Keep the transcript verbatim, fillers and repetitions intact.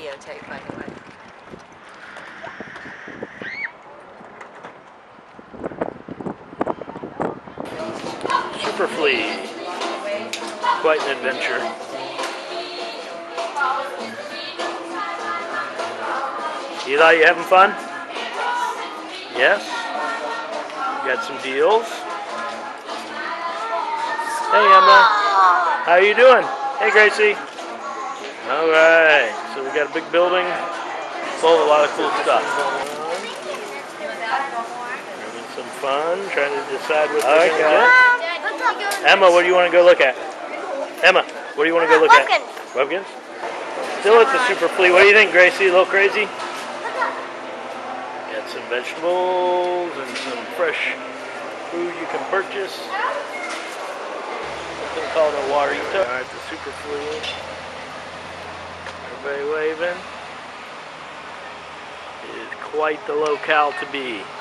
videotape, by the way. Super Flea. Quite an adventure. Eli, you having fun? Yes? You got some deals? Hey Emma, how are you doing? Hey Gracie. Alright, so we got a big building full of a lot of cool stuff. Having some fun, trying to decide what we're going to get. Emma, what do you want to go look at? Emma, what do you want to go look at? Pumpkins. Still at the Super Flea. What do you think, Gracie? A little crazy? Got some vegetables and some fresh food you can purchase. Something called a warito. Alright, the Super Flea. Everybody waving. It is quite the locale to be.